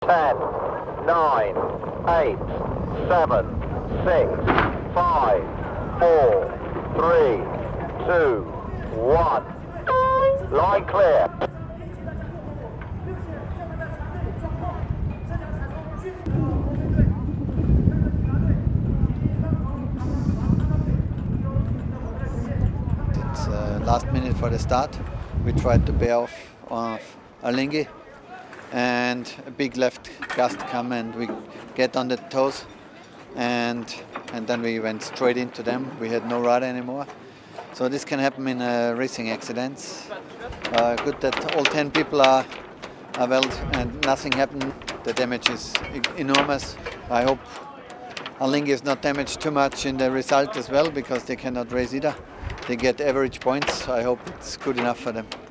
10, 9, 8, 7, 6, 5, 4, 3, 2, 1. Line clear. It's last minute for the start. We tried to bear off Alinghi, and a big left gust come and we get on the toes, and then we went straight into them. We had no rudder anymore. So this can happen in racing accidents. Good that all 10 people are well and nothing happened. The damage is enormous. I hope Alinghi is not damaged too much in the result as well, because they cannot race either. They get average points. I hope it's good enough for them.